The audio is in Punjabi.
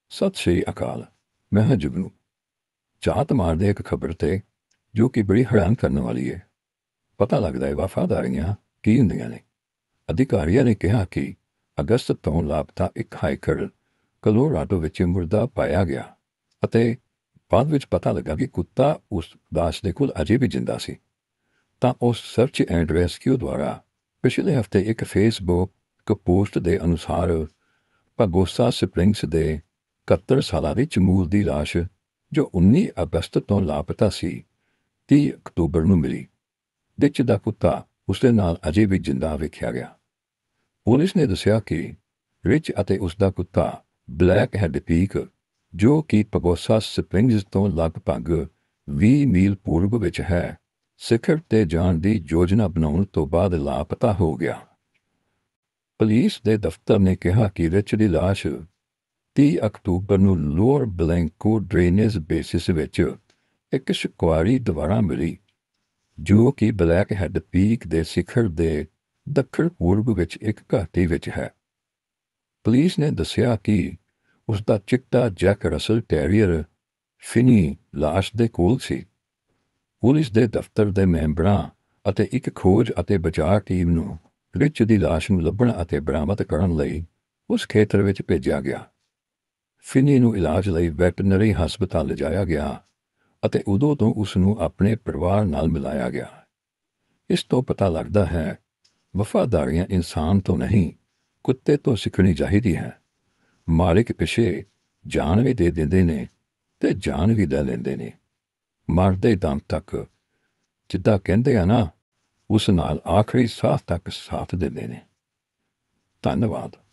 ਸਤਿ ਸ੍ਰੀ ਅਕਾਲ। ਮੈਂ ਹਾਂ ਜੁਗਨੂ। ਝਾਤ ਮਾਰਦੇ ਇੱਕ ਖਬਰ ਤੇ ਜੋ ਕਿ ਬੜੀ ਹੈਰਾਨ ਕਰਨ ਵਾਲੀ ਹੈ। ਪਤਾ ਲੱਗਦਾ ਹੈ ਵਫ਼ਾਦਾਰੀਆਂ ਕੀ ਹੁੰਦੀਆਂ ਨੇ। ਅਧਿਕਾਰੀਆਂ ਨੇ ਕਿਹਾ ਕਿ ਅਗਸਤ ਤੋਂ ਲਾਪਤਾ ਇੱਕ ਹਾਈਕਰ ਕਲੋਰਾਡੋ ਵਿੱਚ ਮੁਰਦਾ ਪਾਇਆ ਗਿਆ ਅਤੇ ਬਾਅਦ ਵਿੱਚ ਪਤਾ ਲੱਗਾ ਕਿ ਕੁੱਤਾ ਉਸ ਦਾਸ ਦੇ ਕੋਲ ਅਜੇ ਵੀ ਜਿੰਦਾ ਸੀ। ਤਾਂ ਉਸ ਸਰਚ ਐਂਡ ਰੈਸਕਿਊ ਦੁਆਰਾ ਪਿਛਲੇ ਹਫ਼ਤੇ ਇੱਕ ਫੇਸਬੁੱਕ ਪੋਸਟ ਦੇ ਅਨੁਸਾਰ ਪਾਗੋਸਾ ਸਪ੍ਰਿੰਗਸ ਦੇ 71 ਸਾਲਾਂ ਦੀ ਚਮੂਲ ਦੀ ਲਾਸ਼ ਜੋ 19 ਅਗਸਤ ਤੋਂ ਲਾਪਤਾ ਸੀ 30 ਅਕਤੂਬਰ ਨੂੰ ਮਿਲੀ। ਦਿੱਚ ਦਾ ਕੁੱਤਾ ਉਸਦੇ ਨਾਲ ਅਜੇ ਵੀ ਜਿੰਦਾ ਵੇਖਿਆ ਗਿਆ। ਪੁਲਿਸ ਨੇ ਦੱਸਿਆ ਕਿ ਰਿਚ ਅਤੇ ਉਸਦਾ ਕੁੱਤਾ ਬਲੈਕ ਹੈਡ ਪੀਕ ਜੋ ਕਿ ਪਾਗੋਸਾ ਸਪ੍ਰਿੰਗਸ ਤੋਂ ਲਗਭਗ 20 ਮੀਲ ਪੂਰਬ ਵਿੱਚ ਹੈ, ਸਿਖਰ ਤੇ ਜਾਣ ਦੀ ਯੋਜਨਾ ਬਣਾਉਣ ਤੋਂ ਬਾਅਦ ਲਾਪਤਾ ਹੋ ਗਿਆ। ਪੁਲਿਸ ਦੇ ਦਫ਼ਤਰ ਨੇ ਕਿਹਾ ਕਿ ਰਿਚ ਦੀ ਲਾਸ਼ 30 ਅਕਤੂਬਰ ਨੂੰ ਲੋਅਰ ਬਲੈਂਕੋ ਡਰੇਨੇਜ ਬੇਸਿਸ ਵਿੱਚ ਇੱਕ ਸ਼ਿਕਾਰੀ ਦੁਆਰਾ ਮਿਲੀ ਜੋ ਕਿ ਬਲੈਕ ਹੈਡ ਪੀਕ ਦੇ ਸਿਖਰ ਦੇ ਦੱਖਣ ਪੂਰਬ ਵਿੱਚ ਇੱਕ ਘਾਟੀ ਵਿੱਚ ਹੈ। ਪੁਲਿਸ ਨੇ ਦੱਸਿਆ ਕਿ ਉਸਦਾ ਚਿੱਟਾ ਜੈਕ ਰਸਲ ਟੈਰੀਅਰ ਫਿਨੀ ਲਾਸ਼ ਦੇ ਕੋਲ ਸੀ। ਪੁਲਿਸ ਦੇ ਦਫ਼ਤਰ ਦੇ ਮੈਂਬਰਾਂ ਅਤੇ ਇੱਕ ਖੋਜ ਅਤੇ ਬਚਾਅ ਟੀਮ ਨੂੰ ਰਿਚ ਦੀ ਲਾਸ਼ ਨੂੰ ਲੱਭਣ ਅਤੇ ਬਰਾਮਦ ਕਰਨ ਲਈ ਉਸ ਖੇਤਰ ਵਿੱਚ ਭੇਜਿਆ ਗਿਆ। ਫਿਨੀ ਨੂੰ ਇਲਾਜ ਲਈ ਵੈਟਰਨਰੀ ਹਸਪਤਾਲ ਲਿਜਾਇਆ ਗਿਆ ਅਤੇ ਉਦੋਂ ਤੋਂ ਉਸ ਨੂੰ ਆਪਣੇ ਪਰਿਵਾਰ ਨਾਲ ਮਿਲਾਇਆ ਗਿਆ। ਇਸ ਤੋਂ ਪਤਾ ਲੱਗਦਾ ਹੈ ਵਫ਼ਾਦਾਰੀਆਂ ਇਨਸਾਨ ਤੋਂ ਨਹੀਂ ਕੁੱਤੇ ਤੋਂ ਸਿੱਖਣੀ ਚਾਹੀਦੀ ਹੈ। ਮਾਲਿਕ ਪਿੱਛੇ ਜਾਨ ਵੀ ਦੇ ਦਿੰਦੇ ਨੇ ਤੇ ਜਾਨ ਵੀ ਲੈ ਲੈਂਦੇ ਨੇ, ਮਰਦੇ ਦਮ ਤੱਕ। ਜਿੱਦਾਂ ਕਹਿੰਦੇ ਆ ਨਾ, ਉਸ ਨਾਲ ਆਖਰੀ ਸਾਹ ਤੱਕ ਸਾਥ ਦਿੰਦੇ ਨੇ। ਧੰਨਵਾਦ।